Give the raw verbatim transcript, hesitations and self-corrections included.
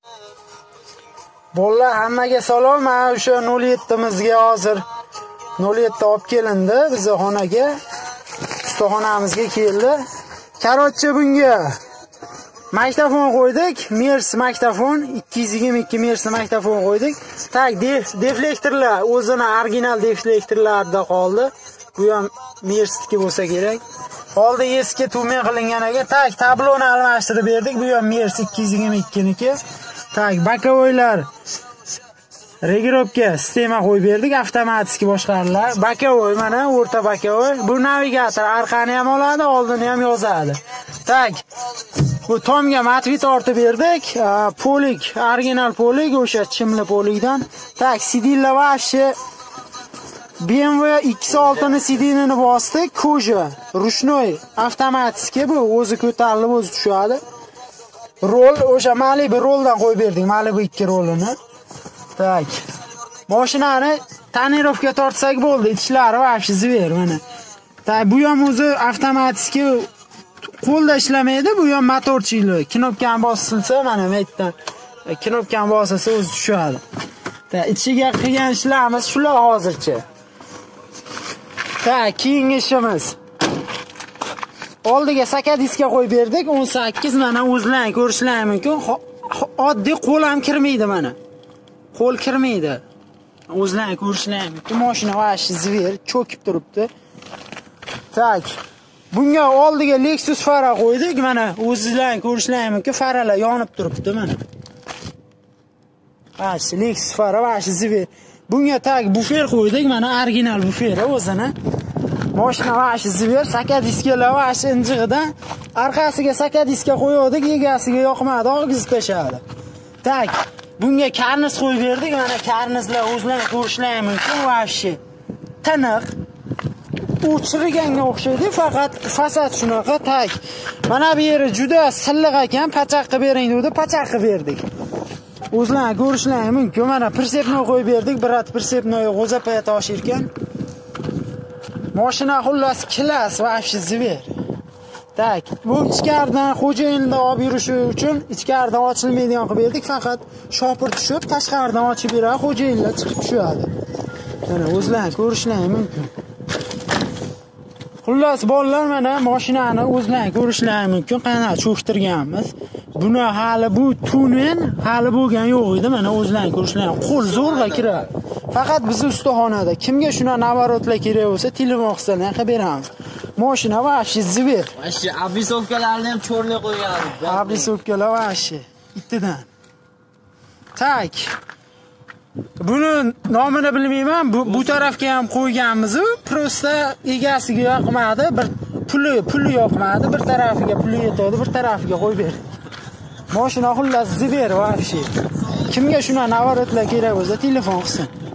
Bolalar hammaga salom. Mana o'sha nol yetti imizga hozir nol yetti olib kelindi bizning xonaga. Ustaxonamizga keldi. Korotchi bunga magnitofon qo'ydik. Mers magnitofon ikki yuz yigirma ikki Mers magnitofon qo'ydik. Tak deflektorlar o'zini original deflektorlarda qoldi. Bu ham Mersniki bo'lsa kerak. Qoldi eski tumen qilingan ekan. Tak tabloni almashtirib berdik. Bu ham Mers ikki yuz yigirma ikki niki. Tak bakovoylar regirovka sistema qo'yib berdik, avtomatik boshqarilar. Bakovoy mana o'rta bakovoy. Bu navigator orqani ham oladi, oldini ham yozadi. Tak. Bu tomga matvi tortib berdik. Polik, original polik o'sha chimli polikdan. Tak, sidilla vashi B M W X olti ni sidinini bosdik. Koja, rushnoy, avtomatik bu o'zi ko'tarilib o'zi tushadi. Rol o'sha Malibu roldan qo'yib berdik, Malibu ikki rolini. Tak. Mashinani tonirovka tortsak bo'ldi, ichlari vobshe zver mana. Tak, bu ham o'zi avtomatik qo'lda ishlamaydi, bu ham motorchili. Knopkani bosilsa mana bu yerdan knopkani bosilsa o'zi tushadi. Tak, ichiga qilgan ishlarimiz shular hozircha. Tak, keyingi ishimiz. Oldiga saka diska qo'yib berdik, o'n sakkiz mana o'zlaring ko'rishlaring mumkin. Oddiy qo'l ham kirmaydi mana. Qo'l kirmaydi. O'zlaring ko'rishlaring mumkin. Mashina vashi zver cho'kib turibdi. Tak. Bunga oldiga Lexus fara qo'ydik, mana o'zlaring ko'rishlaring mumkin, faralar yonib turibdi mana. Vashi Lexus fara vashi zver. Bunga tak bufer qo'ydik, mana original bufer o'zini. Mashina vashi zver, saka diskalar vashi injig'idan orqasiga saka diska qo'ydik, egasiga yoqmadi, og'izib tashadi. Tak. Bunga karniz qo'yib berdik, mana karnizlar o'zlaring ko'rishlaring mumkin, vashi tiniq. O'chirganga o'xshaydi, faqat fasad shunaqa. Tak. Mana bu yeri juda silliq ekan, pachaq qilib bering degdi, pachaq qilib berdik. O'zlaring ko'rishlaring mumkin. Mana persepnoy qo'yib berdik, birat persepnoy g'o'zapaya toshirkan. Mashina xullas klass vashi zver. Tak, bu ichkaridan xo'jayinlar olib yurishi uchun ichkaridan ochilmaydigan qilib berdik, faqat shopir tushib tashqaridan ochib beradi, xo'jayinlar chiqib tushadi. Mana o'zlaring ko'rishlaring mumkin. Xullas bolalar mana mashinani o'zlaring ko'rishlaring mumkin, qana cho'ktirganmiz. Buni hali bu tunen hali bo'lgan yo'q edi, mana o'zlaring ko'rishlaring. Qo'l zo'rg'a kiradi. Faqat bizning ustaxonada kimga shuna navarotlar kerak bo'lsa, telefon qilsalar qilib beramiz. Mashina vashi zver. Vashi abrisovkalarni ham cho'rlay qo'ygan. Abrisovkalar vashi ittidan. Tak. Buni nomini bilmayman, bu bu tarafga ham qo'yganmiz, prosta egasiga yoqmadi, bir puli puli yoqmadi, bir tarafiga puli yetadi, bir tarafiga qo'yib berdik. Mashina xullas zver vashi. Kimga shuna navarotlar kerak bo'lsa, telefon qilsin.